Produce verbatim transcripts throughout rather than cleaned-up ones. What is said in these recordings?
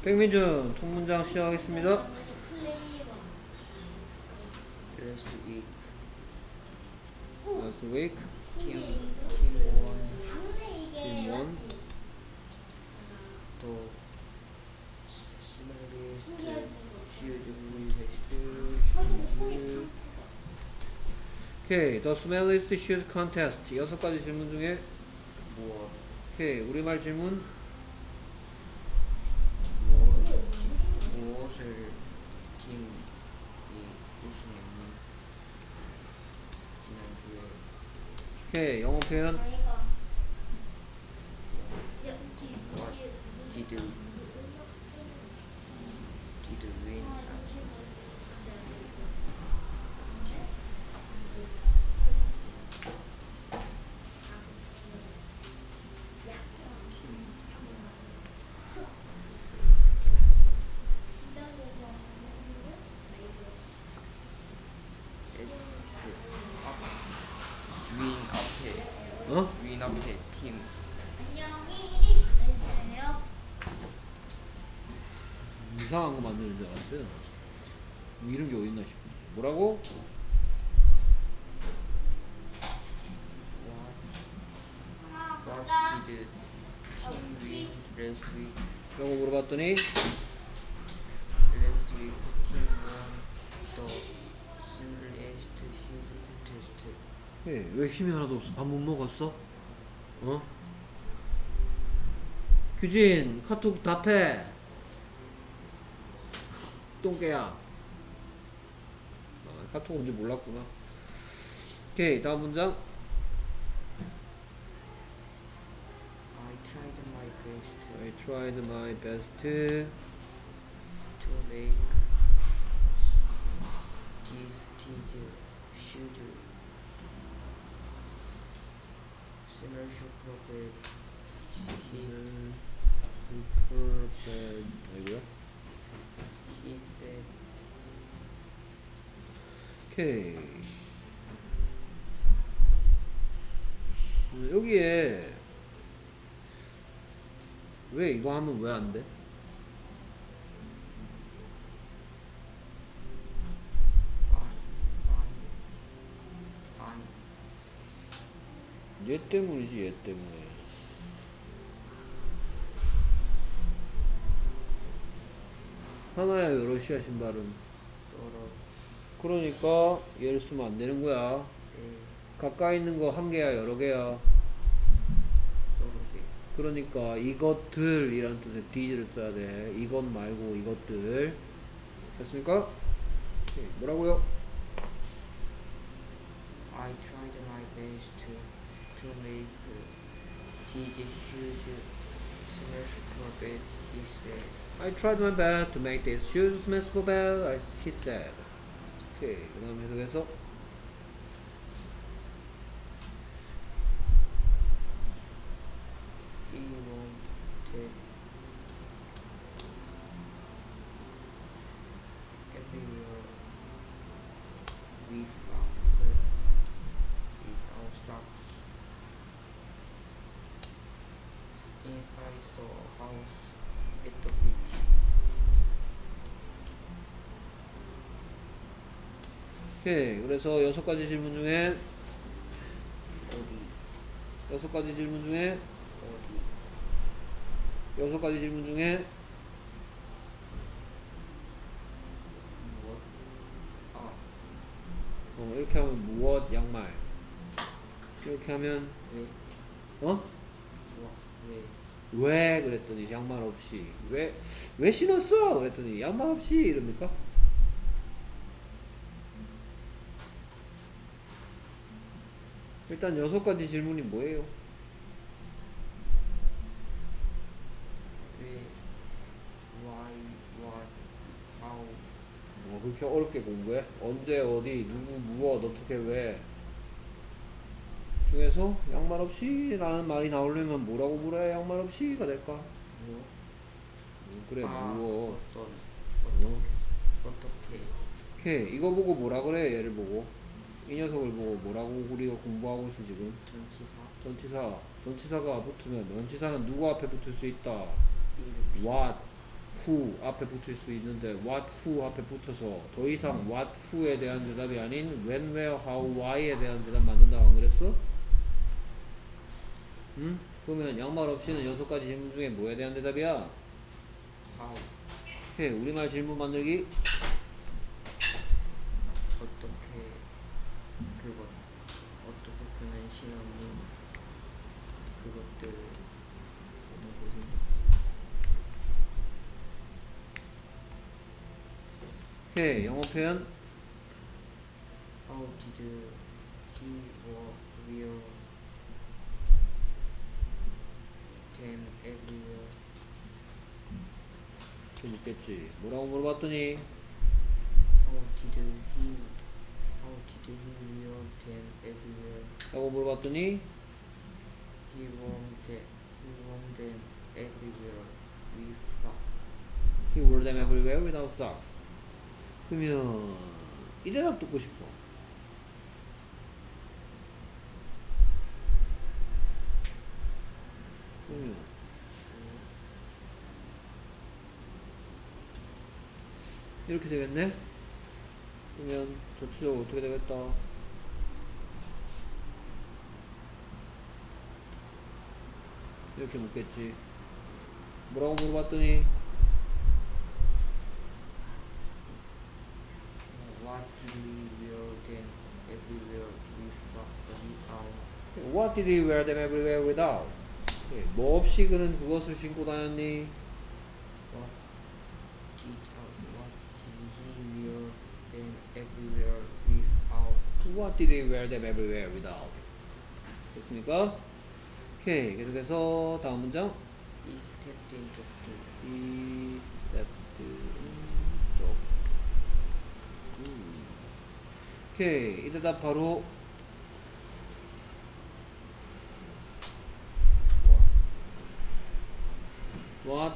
백민준 통문장 시작하겠습니다. Last week, Last week team team won team one the smallest shoes we tested. 오케이. The smelliest shoes contest. 여섯 가지 질문 중에 무엇 오케이. 우리말 질문 무엇 무엇을 팀이 우승했니? 지난주에 오케이. 영어 표현 what did did win? 윈 앞에 어? 윈 앞에 팀 이상한 거 만드는 줄 알았어요. 이런 게 어딨나 싶어. 뭐라고? What did team win last week? 라고 물어봤더니 Last week team won the smallest shoe test. 예, 왜 힘이 하나도 없어? 밥 못 먹었어? 어? 규진 카톡 답해. 똥개야. 아, 카톡 온지 몰랐구나. 오케이. 다음 문장. I tried my best I tried my best to make these these shoes smell super He super bad. 아이고야. he said 오케이. 음, 여기에 왜 이거 하면 왜 안 돼? 아니 아니 얘 때문이지, 얘 때문에. 하나야 여럿이야 신발은. 여러 그러니까 얘를 쓰면 안 되는 거야. 에 가까이 있는 거 한 개야 여러 개야. 여러 개 그러니까 이것들이란 뜻의 these를 써야 돼. 이것 말고 이것들. 됐습니까? 네, 뭐라고요? I tried my best to make these shoes smell super bad. He said. I tried my best to make these shoes smell so bad, I- he said. 오케이. 그 다음 해석해서 He wanted everywhere we found with our socks inside the house at the beach. 오케이. 그래서 여섯 가지 질문 중에 어디 여섯 가지 질문 중에 어디 여섯 가지 질문 중에 무엇 아 어, 이렇게 하면 무엇 양말. 이렇게 하면 왜 어? 무엇 왜 왜 그랬더니 양말 없이 왜 왜 신었어 그랬더니 양말 없이 이럽니까? 일단 여섯 가지 질문이 뭐예요? 왜 why what how 뭐 그렇게 어렵게 공부해? 언제 어디 누구 무엇 어떻게 왜 중에서 양말 없이 라는 말이 나오려면 뭐라고 물어야 양말 없이가 될까? 무엇 음, 그래 아, 무엇 어떤 어? 어떻게 오케이 이거 보고 뭐라 그래 얘를 보고 이 녀석을 보고 뭐라고 우리가 공부하고 있어 지금? 전치사 전치사 전치사가 붙으면 전치사는 누구 앞에 붙을 수 있다? 이름 what who 앞에 붙일 수 있는데 what, who 앞에 붙여서 더 이상 what, who에 대한 대답이 아닌 when, where, how, why에 대한 대답 만든다고 안 그랬어? 응? 그러면 양말 없이는 여섯 가지 질문 중에 뭐에 대한 대답이야? how 해, 우리말 질문 만들기. 어떻게 그것 어떻게 그는 신호는 그것들을 어느 곳에 해, 영어 표현. how did he or wear them everywhere 또 묻겠지. 뭐라고 물어봤더니 how did he how did he wear them everywhere 라고 물어봤더니 he wore them he wore them everywhere with socks he wore them everywhere without socks. 그러면 이 대답 듣고 싶어. 그러면 이렇게 되겠네? 그러면 전체적으로 어떻게 되겠다? 이렇게 묻겠지. 뭐라고 물어봤더니 what did he wear them everywhere with socks without What did he wear them everywhere without? 예, 뭐 없이 그는 그것을 신고 다녔니? What did uh, what did he wear them everywhere without? What did he wear them everywhere without? 됐습니까? 오케이. 계속해서 다음 문장. He stepped into the He stepped 쪽. 음. 오케이. 이 대답 바로 what what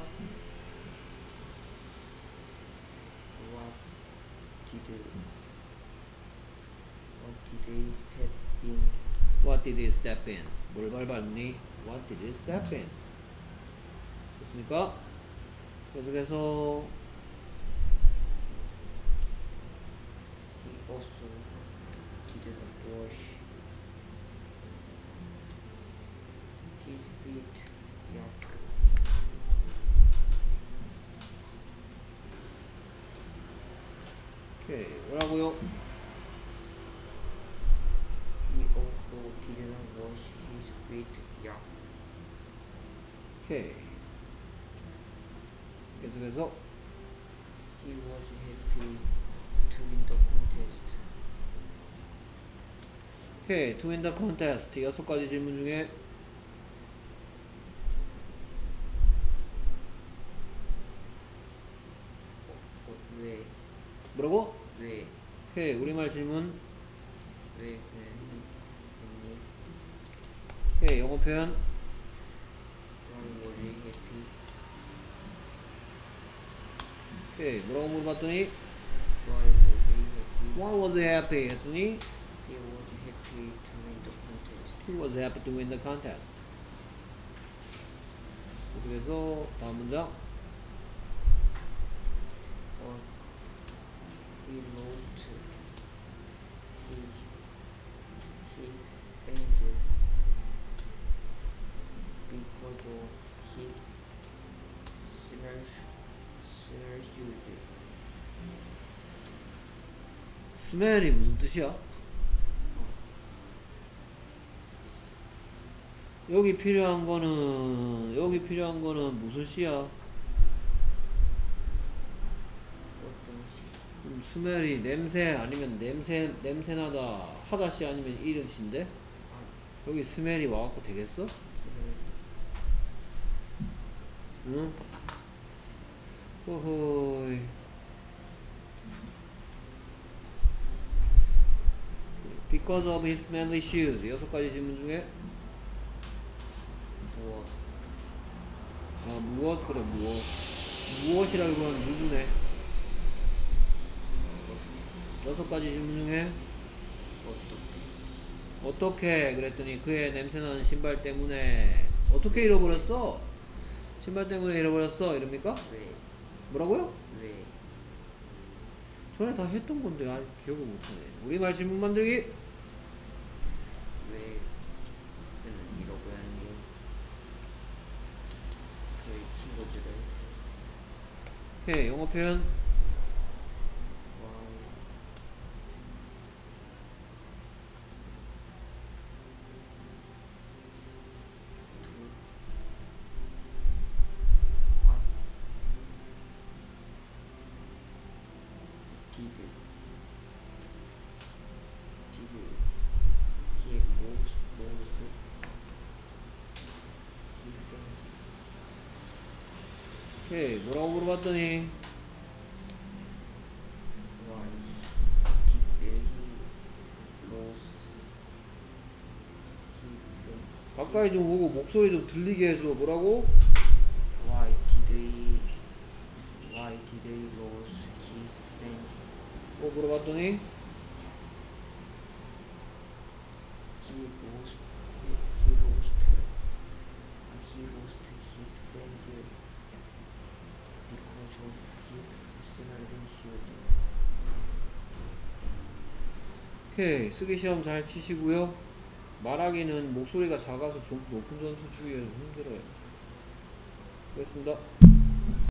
what did what did he step in? What did he step in? 뭘 밟았니? What did he step in? 됐습니까? 계속해서 He also didn't wash his feet yet. 오케이. 뭐라고요? He also didn't wash his feet yet. 오케이. 계속해서 He was happy to win the contest. 오케이. To win the contest. 여섯 가지 질문 중에 어, 왜? 뭐라고? 왜? 오케이. 우리말 질문. 왜 그랬니? 오케이. 영어 표현. Why was he happy? 오케이. 뭐라고 물어봤더니 Why was he happy? Why was he happy? 했더니 He was happy to win the contest. He was happy to win the contest. 계속해서 다음 문장. But he lost his his finger because of his small small shoes. 스멜이 무슨 뜻이야? 여기 필요한 거는 여기 필요한 거는 무슨 시야? 어떤 시? 음, 스멜이 냄새 아니면 냄새 냄새나다 하다시 아니면 이름시인데 아, 여기 스멜이 와갖고 되겠어? smell. 응? 호호이. Because of his smelly shoes. 여섯 가지 질문 중에 무엇? 아 무엇 그래 무엇 무엇이라기보다는 누구네. 여섯 가지 질문 중에 어떻게? 어떻게 그랬더니 그의 냄새나는 신발 때문에 어떻게 잃어버렸어? 신발 때문에 잃어버렸어 이럽니까? 왜? 뭐라고요? 왜? 전에 다 했던 건데 아 기억을 못하네. 우리말 질문 만들기. 왜 저는 이러고 하는 게 저희 친구들을 오케이 영어 표현. 와우 아 디드 디드 he most most he friends 오케이 뭐라고 물어봤더니 why did he lose he friends 가까이 좀 오고 목소리 좀 들리게 해줘. 뭐라고? why did he why did he lose his friend 뭐 물어봤더니 he lost he lost he lost his friend because of his personal issues. 오케이 쓰기 시험 잘 치시고요. 말하기는 목소리가 작아서 좀 높은 점수 주기가 좀 힘들어요. 됐습니다.